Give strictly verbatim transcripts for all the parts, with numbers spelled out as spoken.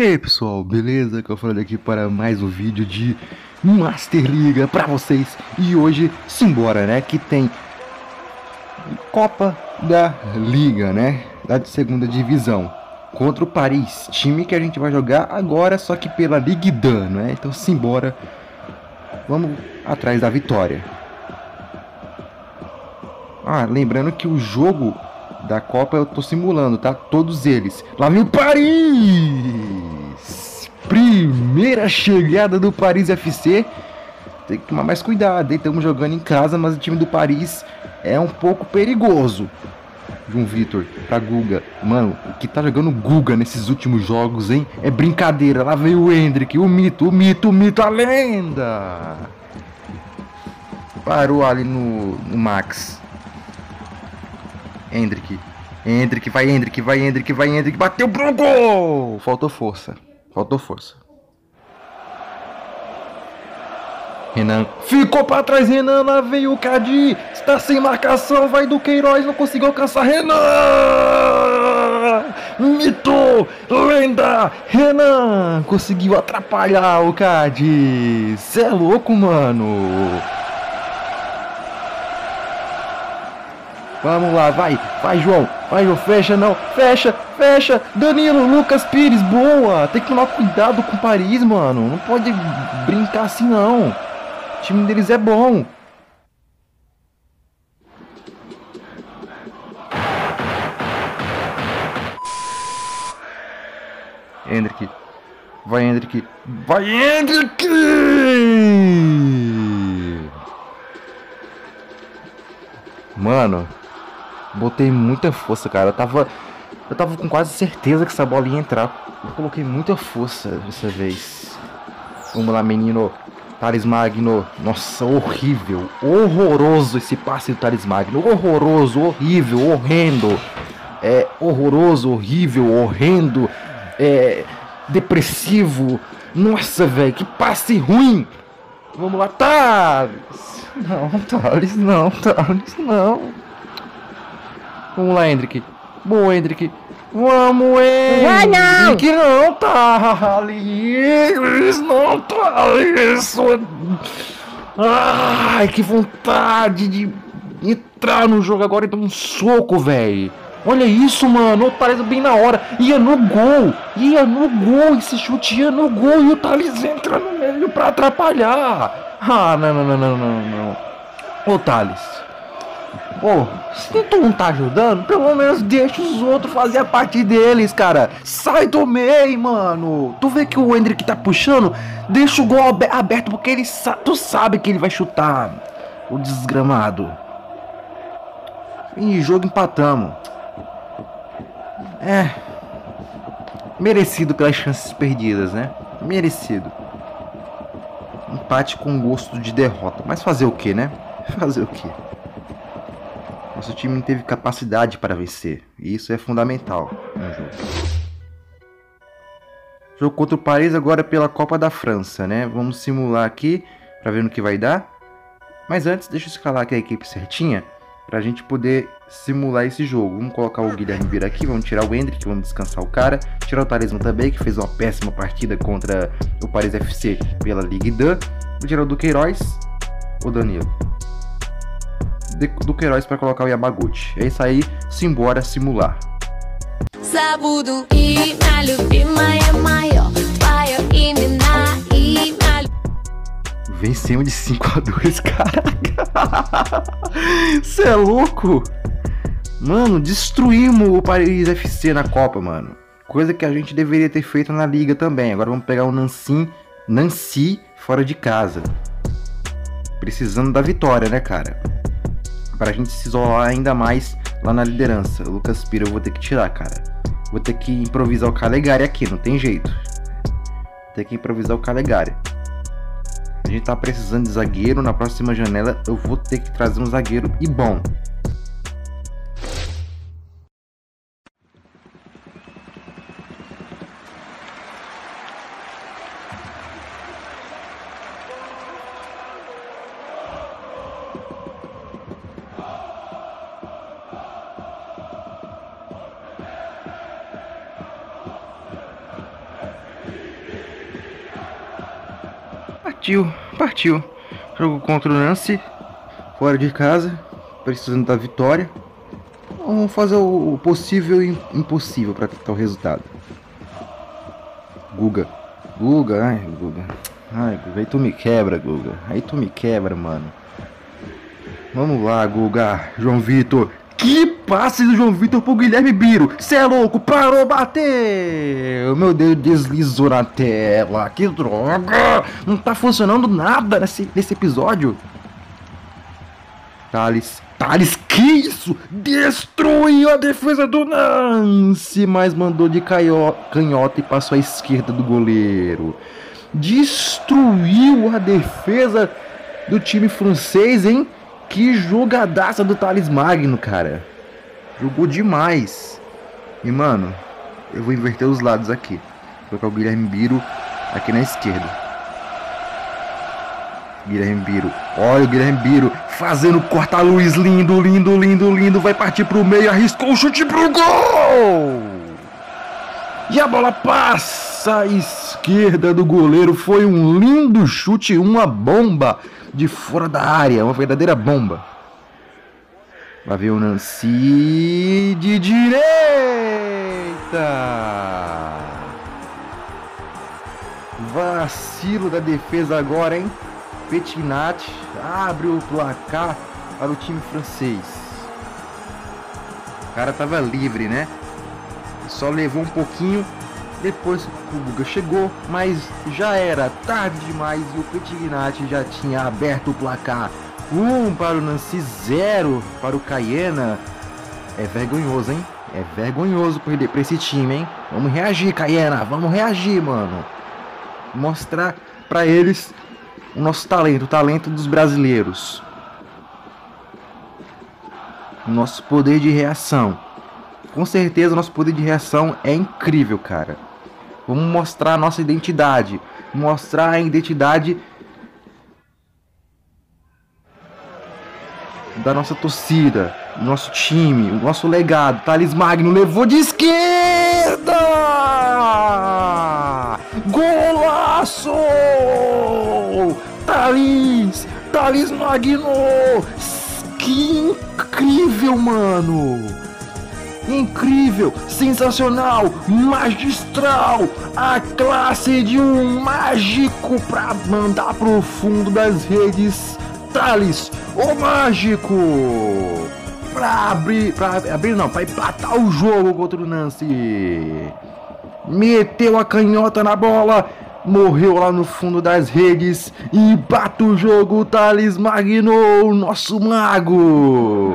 E aí pessoal, beleza? Que eu falei aqui para mais um vídeo de Master Liga para vocês. E hoje, simbora, né? Que tem Copa da Liga, né? Da segunda divisão contra o Paris, time que a gente vai jogar agora, só que pela Ligue um, né? Então simbora, vamos atrás da vitória. Ah, lembrando que o jogo da Copa eu tô simulando, tá? Todos eles. Lá vem o Paris! Primeira chegada do Paris F C. Tem que tomar mais cuidado, hein? Estamos jogando em casa, mas o time do Paris é um pouco perigoso. João Vitor, pra Guga. Mano, o que tá jogando Guga nesses últimos jogos, hein? É brincadeira. Lá vem o Hendrick, o mito, o mito, o mito, a lenda! Parou ali no, no Max. Hendrick, Hendrick, vai Hendrick, vai Hendrick, vai Hendrick, bateu pro gol! Faltou força, faltou força. Renan, ficou pra trás, Renan, lá veio o Cadi, está sem marcação, vai do Queiroz, não conseguiu alcançar, Renan! Mito, lenda, Renan, conseguiu atrapalhar o Cadi, cê é louco, mano! Vamos lá, vai, vai João, vai João, fecha não, fecha, fecha, Danilo, Lucas Pires, boa, tem que tomar cuidado com o Paris, mano, não pode brincar assim não, o time deles é bom. Hendrick, vai Hendrick, vai Hendrick! Mano, botei muita força, cara. Eu tava, eu tava com quase certeza que essa bola ia entrar. Eu coloquei muita força dessa vez. Vamos lá, menino. Thales Magno. Nossa, horrível. Horroroso esse passe do Thales Magno. Horroroso, horrível, horrendo. É horroroso, horrível, horrendo. É depressivo. Nossa, velho, que passe ruim. Vamos lá, Thales. Não, Thales, não, Thales, não. Vamos lá, Hendrick. Boa, Hendrick. Vamos, Hendrick. Não, Thales. Não, Thales. Ai, que vontade de entrar no jogo agora e dar um soco, velho. Olha isso, mano. O Thales bem na hora. Ia no gol. Ia no gol. Esse chute ia no gol. E o Thales entra no meio pra atrapalhar. Ah, não, não, não, não, não, não. Ô, Thales. Pô, se tu não tá ajudando, pelo menos deixa os outros fazer a parte deles, cara. Sai do meio, mano. Tu vê que o Hendrick tá puxando? Deixa o gol aberto porque ele sa tu sabe que ele vai chutar. O desgramado. E jogo empatamos. É. Merecido pelas chances perdidas, né? Merecido. Empate com gosto de derrota. Mas fazer o que, né? Fazer o que? Nosso time não teve capacidade para vencer. E isso é fundamental no jogo. Jogo contra o Paris agora pela Copa da França, né? Vamos simular aqui para ver no que vai dar. Mas antes, deixa eu escalar aqui a equipe certinha para a gente poder simular esse jogo. Vamos colocar o Guilherme Vieira aqui, vamos tirar o Hendrick, vamos descansar o cara. Tirar o Talismã também, que fez uma péssima partida contra o Paris F C pela Ligue um. Vou tirar o do Queiroz, o Danilo. Do Queiroz para colocar o Yamaguchi. É isso aí, simbora simular. Vencemos de cinco a dois, caraca. Você é louco? Mano, destruímos o Paris F C na Copa, mano. Coisa que a gente deveria ter feito na Liga também. Agora vamos pegar o Nancy, Nancy fora de casa. Precisando da vitória, né, cara? Pra gente se isolar ainda mais lá na liderança. O Lucas Pires eu vou ter que tirar, cara. Vou ter que improvisar o Calegari aqui, não tem jeito. Vou ter que improvisar o Calegari. A gente tá precisando de zagueiro. Na próxima janela eu vou ter que trazer um zagueiro e bom. Partiu, partiu. Jogo contra o Nancy, fora de casa, precisando da vitória. Vamos fazer o possível e impossível para tentar o resultado. Guga, Guga, ai Guga, ai Guga, aí tu me quebra, Guga, aí tu me quebra, mano. Vamos lá, Guga, João Vitor. Que passe do João Vitor pro Guilherme Biro. Cê é louco, parou, bateu. Meu Deus, deslizou na tela. Que droga. Não tá funcionando nada nesse, nesse episódio. Thales, Thales, que isso? Destruiu a defesa do Nancy, mas mandou de canhota e passou à esquerda do goleiro. Destruiu a defesa do time francês, hein? Que jogadaça do Thales Magno, cara. Jogou demais. E, mano, eu vou inverter os lados aqui. Vou colocar o Guilherme Biro aqui na esquerda. Guilherme Biro. Olha o Guilherme Biro fazendo corta-luz lindo, lindo, lindo, lindo. Vai partir pro meio, arriscou o chute pro gol. E a bola passa à esquerda do goleiro. Foi um lindo chute, uma bomba de fora da área, uma verdadeira bomba. Vai ver o Nancy de direita. Vacilo da defesa agora, hein? Petinat abre o placar para o time francês. O cara tava livre, né? Só levou um pouquinho. Depois o Guga chegou, mas já era tarde demais e o Petinat já tinha aberto o placar. Um para o Nancy, zero para o Cayena. É vergonhoso, hein? É vergonhoso perder para esse time, hein? Vamos reagir, Cayena. Vamos reagir, mano. Mostrar para eles o nosso talento, o talento dos brasileiros. O nosso poder de reação. Com certeza o nosso poder de reação é incrível, cara. Vamos mostrar a nossa identidade. Mostrar a identidade da nossa torcida, do nosso time, o nosso legado. Thales Magno levou de esquerda! Golaço! Thales! Thales Magno! Que incrível, mano! Incrível, sensacional, magistral, a classe de um mágico pra mandar pro fundo das redes. Thales, o mágico, pra abrir, pra abrir não, pra empatar o jogo contra o Nancy. Meteu a canhota na bola, morreu lá no fundo das redes e bate o jogo. Thales Magno, nosso mago.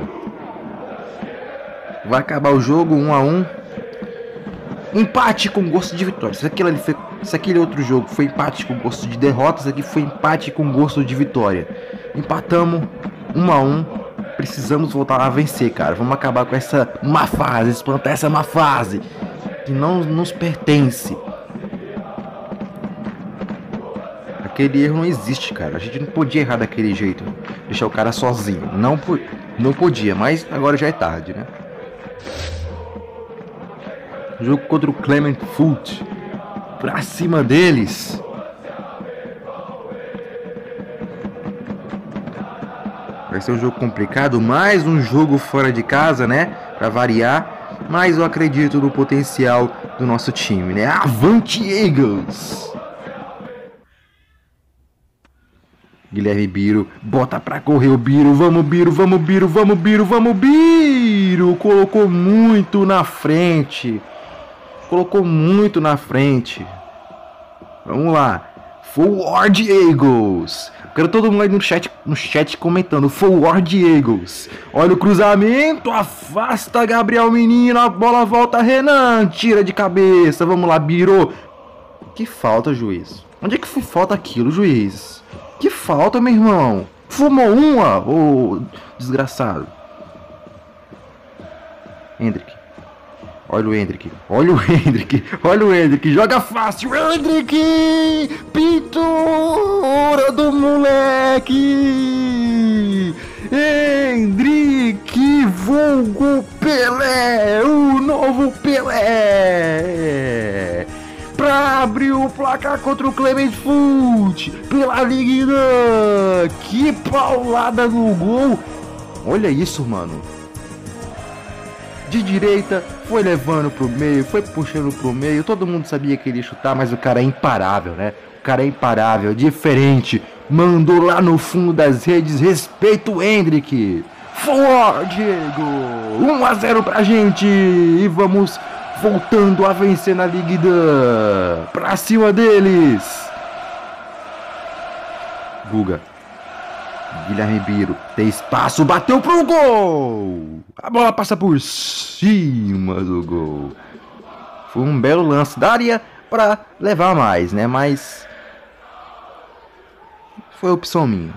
Vai acabar o jogo um a um. Empate com gosto de vitória. Se aquele, ali foi, se aquele outro jogo foi empate com gosto de derrota, isso aqui foi empate com gosto de vitória. Empatamos um a um. Precisamos voltar a vencer, cara. Vamos acabar com essa má fase, espantar essa má fase que não nos pertence. Aquele erro não existe, cara. A gente não podia errar daquele jeito, deixar o cara sozinho. Não, não podia, mas agora já é tarde, né? Jogo contra o Clement Foot. Pra cima deles. Vai ser um jogo complicado. Mais um jogo fora de casa, né? Pra variar. Mas eu acredito no potencial do nosso time, né? Avante Eagles! Guilherme Biro, bota pra correr o Biro, vamos Biro, vamos Biro, vamos Biro, vamos Biro! Colocou muito na frente. Colocou muito na frente. Vamos lá. Forward Eagles. Quero todo mundo aí no chat, no chat comentando. Forward Eagles. Olha o cruzamento. Afasta Gabriel Menino. A bola volta. Renan. Tira de cabeça. Vamos lá, Biro. Que falta, juiz. Onde é que foi falta aquilo, juiz? Que falta, meu irmão. Fumou uma, ô desgraçado. Hendrick. Olha o Hendrick, olha o Hendrick, olha o Hendrick, joga fácil, Hendrick! Pintura do moleque! Hendrick, vulgo Pelé, o novo Pelé! Pra abre o placar contra o Clement Foot pela Ligue um. Que paulada no gol. Olha isso, mano. De direita, foi levando pro meio, foi puxando pro meio. Todo mundo sabia que ele ia chutar, mas o cara é imparável, né? O cara é imparável, diferente. Mandou lá no fundo das redes. Respeita o Endrick. For, Diego. um a zero pra gente. E vamos voltando a vencer na Ligue um. Pra cima deles. Guga. Guilherme Biro. Tem espaço. Bateu pro gol. A bola passa por cima do gol. Foi um belo lance. Daria pra levar mais, né? Mas foi opção minha.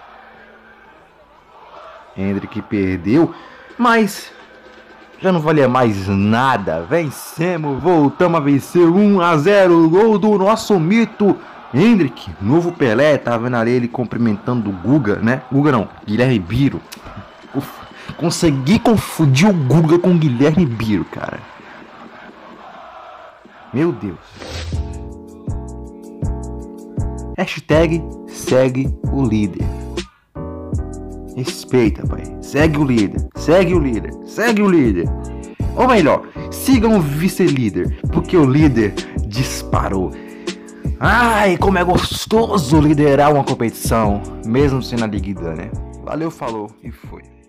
Endrick perdeu, mas já não valia mais nada. Vencemos, voltamos a vencer um a zero. Gol do nosso mito Endrick, novo Pelé. Tá vendo ali ele cumprimentando o Guga, né? Guga não, Guilherme Biro. Ufa, consegui confundir o Guga com o Guilherme Biro, cara. Meu Deus. Hashtag segue o líder. Respeita, pai. Segue o líder. Segue o líder. Segue o líder. Ou melhor, sigam o vice-líder, porque o líder disparou. Ai, como é gostoso liderar uma competição, mesmo sendo a Ligue um, né? Valeu, falou e foi.